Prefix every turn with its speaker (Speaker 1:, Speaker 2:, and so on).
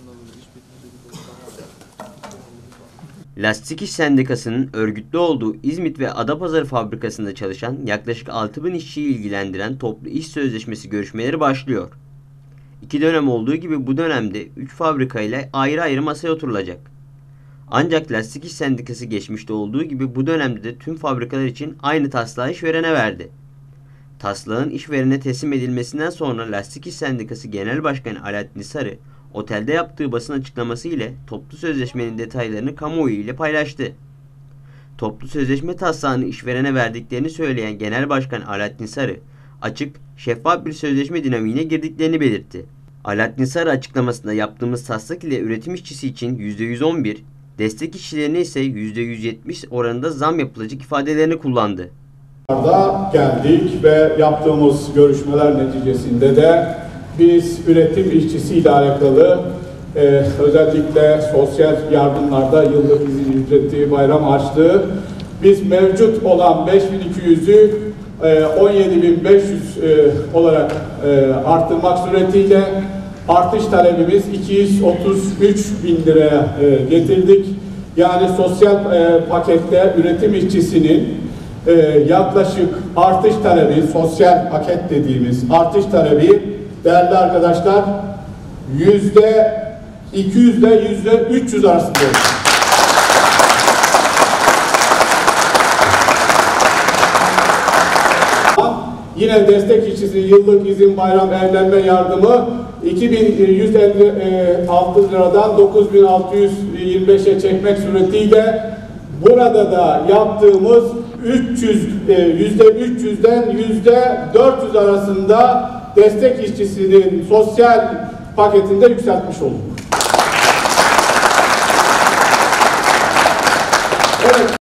Speaker 1: Lastik İş Sendikası'nın örgütlü olduğu İzmit ve Adapazarı fabrikasında çalışan yaklaşık 6.000 işçiyi ilgilendiren toplu iş sözleşmesi görüşmeleri başlıyor. 2 dönem olduğu gibi bu dönemde 3 fabrikayla ayrı ayrı masaya oturulacak. Ancak Lastik İş Sendikası geçmişte olduğu gibi bu dönemde de tüm fabrikalar için aynı taslağı işverene verdi. Taslağın işverene teslim edilmesinden sonra Lastik İş Sendikası Genel Başkanı Alaaddin Sarı, otelde yaptığı basın açıklaması ile toplu sözleşmenin detaylarını kamuoyu ile paylaştı. Toplu sözleşme taslağını işverene verdiklerini söyleyen Genel Başkan Alaaddin Sarı, açık, şeffaf bir sözleşme dinamiğine girdiklerini belirtti. Alaaddin Sarı açıklamasında yaptığımız taslak ile üretim işçisi için %111, destek işçilerine ise %170 oranında zam yapılacak ifadelerini kullandı.
Speaker 2: Geldik ve yaptığımız görüşmeler neticesinde de biz üretim işçisiyle alakalı özellikle sosyal yardımlarda yıllık izin ücreti, bayram harçlığı biz mevcut olan 5.200'ü 17.500 olarak arttırmak suretiyle artış talebimiz 233.000 liraya getirdik. Yani sosyal pakette üretim işçisinin yaklaşık artış talebi, sosyal paket dediğimiz artış talebi değerli arkadaşlar %200 ile %300 arasında. Yine destek işçisi yıllık izin, bayram, evlenme yardımı 2.156 liradan 9.625'e çekmek suretiyle burada da yaptığımız %300'den %400 arasında destek işçisinin sosyal paketinde yükseltmiş olduk. Evet.